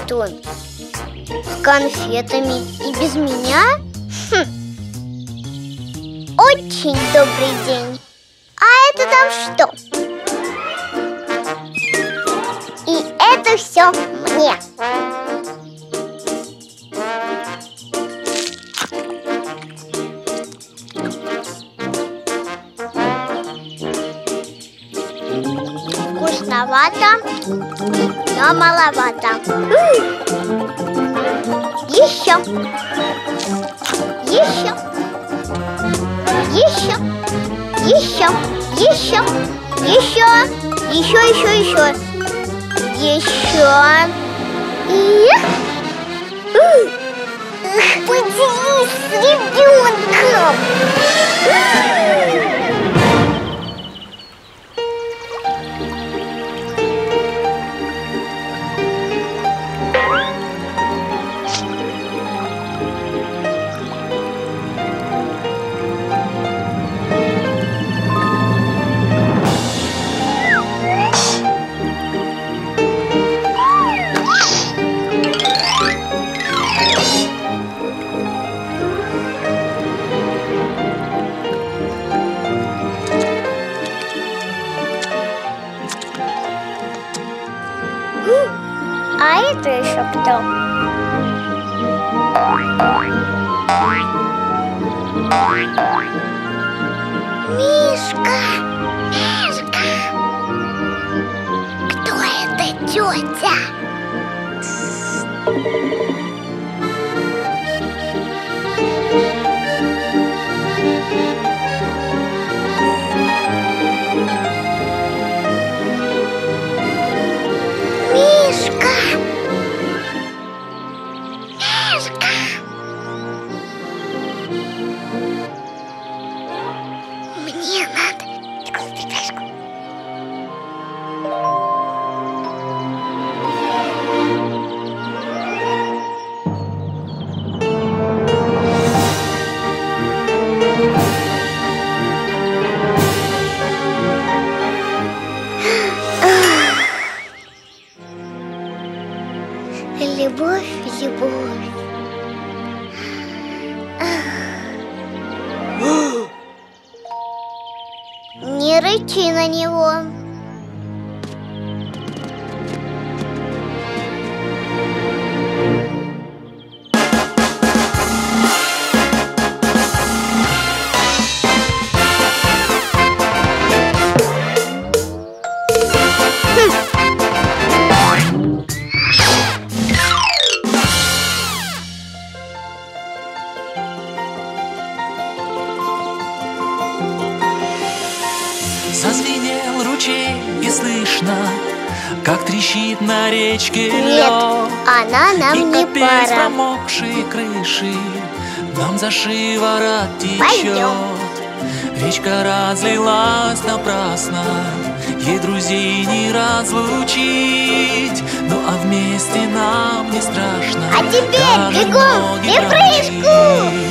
он? С конфетами и без меня? Очень добрый день. А это там что? И это все мне. Вкусновато, но маловато. Еще. Еще. Еще. Еще. Еще. Еще. Еще. Еще. И... Поделись с ребенком. А это еще кто? Мишка! Мишка! Кто это, тетя? Мишка! Мишка! Мне надо пешку. Любовь, любовь. Не рычи на него. Зазвенел ручей и слышно, как трещит на речке лед. Нет, она нам и не капель с пора. промокшей крыши нам за шиворот течет. Пойдем. Речка разлилась напрасно, ей друзей не разлучить. Ну а вместе нам не страшно. А теперь даже бегом ноги и прыжку!